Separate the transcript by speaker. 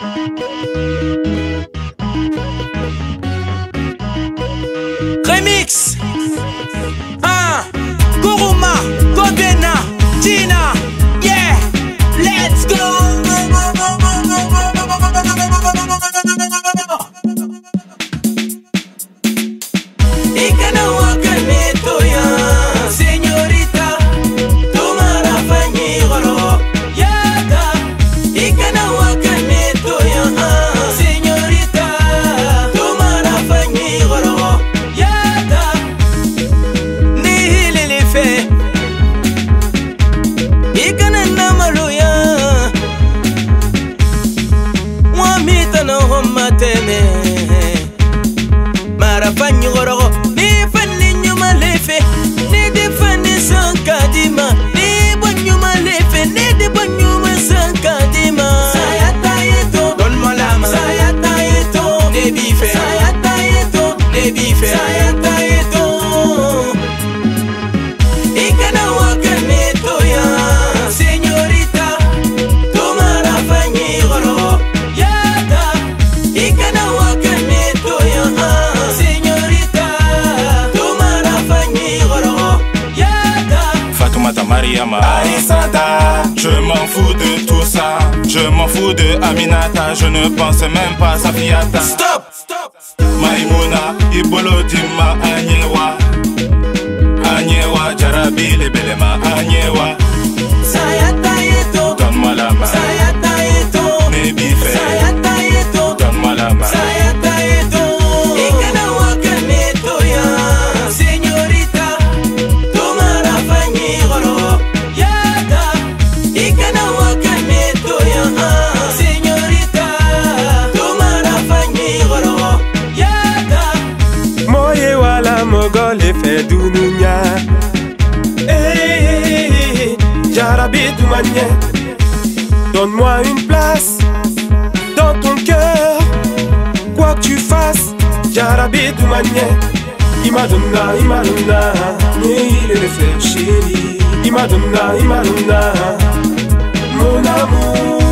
Speaker 1: Remix. Kuruma, Kodena, Tina. Yeah, let's go. Ikana wakaneto ya señorita, tumara fanyigoro. Yada, ikana wakaneto ya señorita, tumara fanyigoro. Yada, nihili life, ikana namaluya, wamita na homatene, mara fanyigoro.
Speaker 2: Arisata, je m'en fous de tout ça. Je m'en fous de Aminata, je ne pense même pas à Safiata.
Speaker 1: Stop!
Speaker 2: Maimouna, Ibolo Dima, Anyewa. Anyewa, Jarabi, Lebelema, Anyewa.
Speaker 1: Sayata yeto,
Speaker 2: donne-moi la main.
Speaker 1: Sayata yeto,
Speaker 2: Nebife,
Speaker 1: Sayata yeto,
Speaker 2: donne-moi la main.
Speaker 1: Sayata yeto. Ikana wakaneto ya señorita, tumara fanyigoro. Yada, ikana wakaneto ya señorita, tumara fanyigoro. Yada.
Speaker 3: Moye wala mogole fe dununya. Jarabi Toumanié, donne-moi une place dans ton cœur. Quoi que tu fasses, Jarabi Toumanié. Imadonna, mais il est le fait chéri. Imadonna, mon amour.